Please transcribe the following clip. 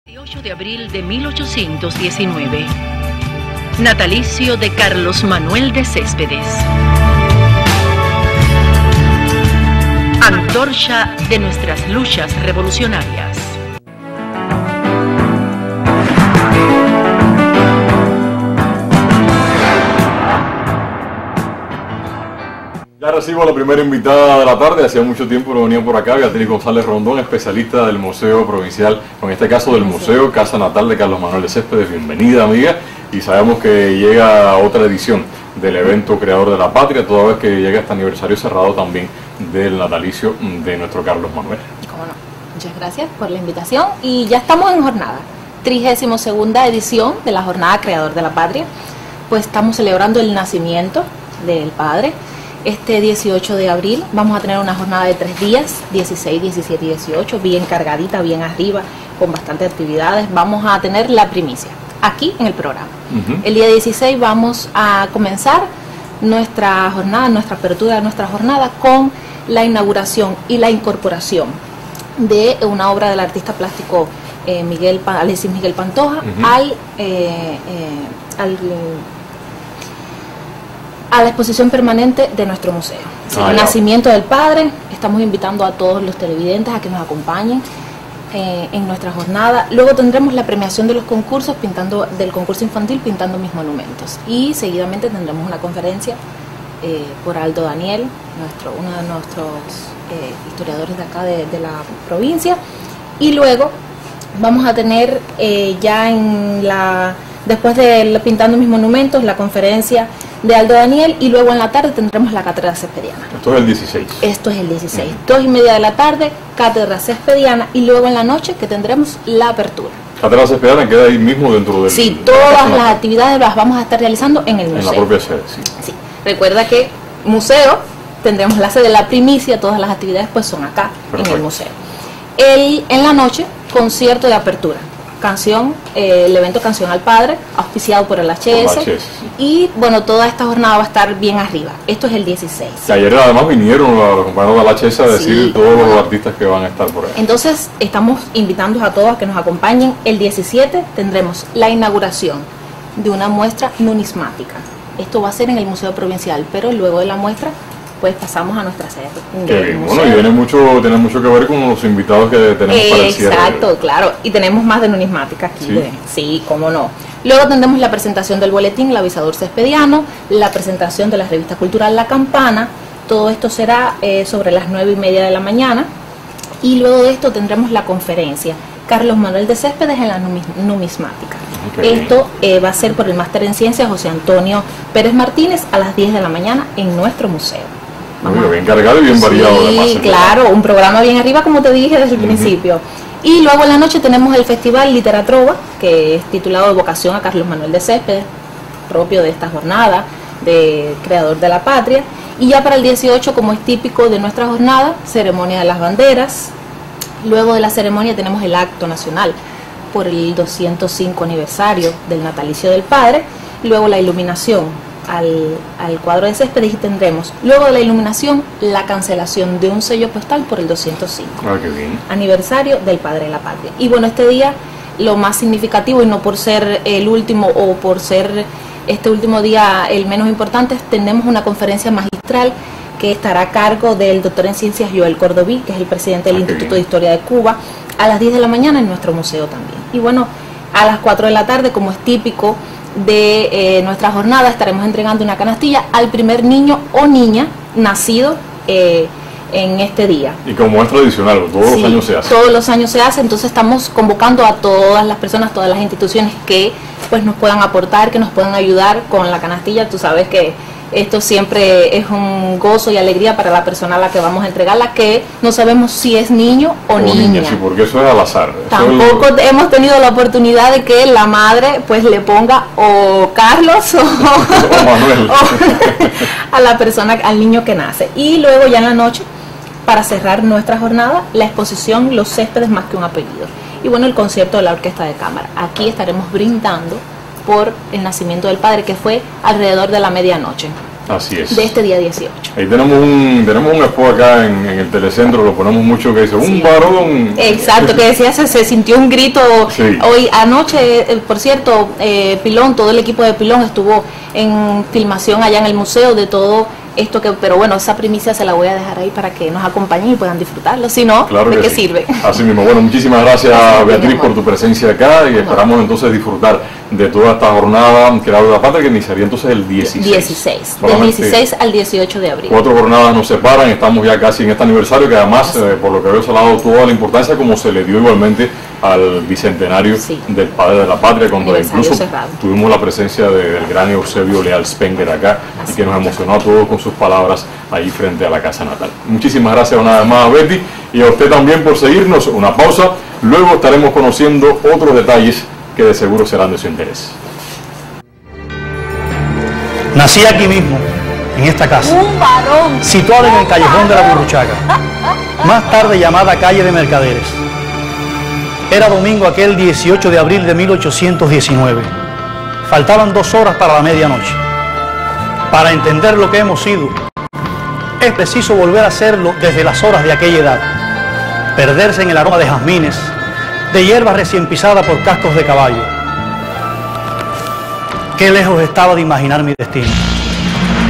28 de abril de 1819. Natalicio de Carlos Manuel de Céspedes. Antorcha de nuestras luchas revolucionarias. Ya recibo a la primera invitada de la tarde. Hacía mucho tiempo no venía por acá, Beatriz González Rondón, especialista del Museo Provincial, en este caso del Museo Casa Natal de Carlos Manuel de Céspedes. Bienvenida, amiga, y sabemos que llega otra edición del evento Creador de la Patria, toda vez que llega este aniversario cerrado también del natalicio de nuestro Carlos Manuel. Cómo no. Muchas gracias por la invitación y ya estamos en jornada, 32ª edición de la Jornada Creador de la Patria. Pues estamos celebrando el nacimiento del Padre. Este 18 de abril vamos a tener una jornada de 3 días, 16, 17 y 18, bien cargadita, bien arriba, con bastantes actividades. Vamos a tener la primicia aquí en el programa. El día 16 vamos a comenzar nuestra jornada, nuestra apertura de nuestra jornada con la inauguración y la incorporación de una obra del artista plástico Alexis Miguel Pantoja a la exposición permanente de nuestro museo. El nacimiento del Padre. Estamos invitando a todos los televidentes a que nos acompañen en nuestra jornada. Luego tendremos la premiación de los concursos, del concurso infantil Pintando Mis Monumentos. Y seguidamente tendremos una conferencia por Aldo Daniel, uno de nuestros historiadores de acá de la provincia. Y luego vamos a tener después de Pintando Mis Monumentos, la conferencia de Aldo Daniel, y luego en la tarde tendremos la cátedra cespediana. Esto es el 16. Esto es el 16. 2:30 de la tarde, cátedra cespediana, y luego en la noche que tendremos la apertura. Cátedra cespediana queda ahí mismo dentro del... Sí, todas las actividades las vamos a estar realizando en el museo. En la propia sede, sí. Sí. Recuerda que museo, tendremos la sede de la primicia, todas las actividades pues son acá. Perfecto. En el museo. En la noche, concierto de apertura. El evento Canción al Padre, auspiciado por el HS, y bueno, toda esta jornada va a estar bien arriba. Esto es el 16. Que ayer además vinieron los compañeros del HS a decir todos los artistas que van a estar por ahí. Entonces estamos invitando a todos a que nos acompañen. El 17 tendremos la inauguración de una muestra numismática. Esto va a ser en el Museo Provincial, pero luego de la muestra pues pasamos a nuestra sede. Qué bien. Bueno, y tiene mucho que ver con los invitados que tenemos para el cierre. Exacto, claro, y tenemos más de numismática aquí. Sí, sí, cómo no. Luego tendremos la presentación del boletín El Avisador Cespediano, la presentación de la revista cultural La Campana. Todo esto será sobre las 9:30 de la mañana, y luego de esto tendremos la conferencia Carlos Manuel de Céspedes en la numismática. Esto va a ser por el máster en ciencias José Antonio Pérez Martínez a las 10 de la mañana en nuestro museo. Bien cargado y bien variado. Sí, claro, un programa bien arriba, como te dije desde el principio. Y luego en la noche tenemos el Festival Literatrova, que es titulado Evocación a Carlos Manuel de Céspedes, propio de esta jornada de Creador de la Patria. Y ya para el 18, como es típico de nuestra jornada, ceremonia de las banderas. Luego de la ceremonia tenemos el acto nacional por el 205 aniversario del natalicio del Padre. Luego la iluminación al cuadro de Céspedes, y tendremos luego de la iluminación la cancelación de un sello postal por el 205 qué bien. Aniversario del Padre de la Patria. Y bueno, este día lo más significativo, y no por ser el último o por ser este último día el menos importante, tenemos una conferencia magistral que estará a cargo del doctor en ciencias Joel Cordoví, que es el presidente del Instituto de Historia de Cuba, a las 10 de la mañana en nuestro museo también. Y bueno, a las 4 de la tarde, como es típico de nuestra jornada, estaremos entregando una canastilla al primer niño o niña nacido en este día. Y como es tradicional, todos los años se hace. Todos los años se hace, entonces estamos convocando a todas las personas, todas las instituciones que pues nos puedan aportar, que nos puedan ayudar con la canastilla. Tú sabes que esto siempre es un gozo y alegría para la persona a la que vamos a entregarla, que no sabemos si es niño o niña. Sí, porque eso es al azar. Tampoco hemos tenido la oportunidad de que la madre pues le ponga o Carlos o Manuel a la persona, al niño que nace. Y luego ya en la noche, para cerrar nuestra jornada, la exposición Los Céspedes más que un apellido. Y bueno, el concierto de la Orquesta de Cámara. Aquí estaremos brindando por el nacimiento del Padre, que fue alrededor de la medianoche. Así es. de este día 18. Ahí tenemos un spot acá en el telecentro, lo ponemos mucho, que dice, un varón. Exacto, que decía, se sintió un grito. Sí. Hoy anoche, por cierto, Pilón, todo el equipo de Pilón estuvo en filmación allá en el museo de todo esto, pero bueno, esa primicia se la voy a dejar ahí para que nos acompañen y puedan disfrutarlo, si no, Claro ¿de que qué sí. sirve? Así mismo, bueno, muchísimas gracias, Beatriz, por tu presencia acá, y esperamos entonces disfrutar de toda esta jornada Creador de la Patria, que iniciaría entonces el 16. 16, del Solamente 16 al 18 de abril. 4 jornadas nos separan, estamos ya casi en este aniversario, que además, por lo que veo, se le ha dado toda la importancia como se le dio igualmente al bicentenario del Padre de la Patria, cuando incluso tuvimos la presencia del gran Eusebio Leal Spenger acá, y que nos emocionó a todos con sus palabras ahí frente a la casa natal. Muchísimas gracias una vez más a Betty, y a usted también por seguirnos. Una pausa, luego estaremos conociendo otros detalles que de seguro serán de su interés. Nací aquí mismo, en esta casa, Un varón situada en el callejón de la Burruchaca, más tarde llamada calle de Mercaderes. Era domingo aquel 18 de abril de 1819. Faltaban 2 horas para la medianoche. Para entender lo que hemos sido, es preciso volver a hacerlo desde las horas de aquella edad. Perderse en el aroma de jazmines, de hierba recién pisada por cascos de caballo. Qué lejos estaba de imaginar mi destino.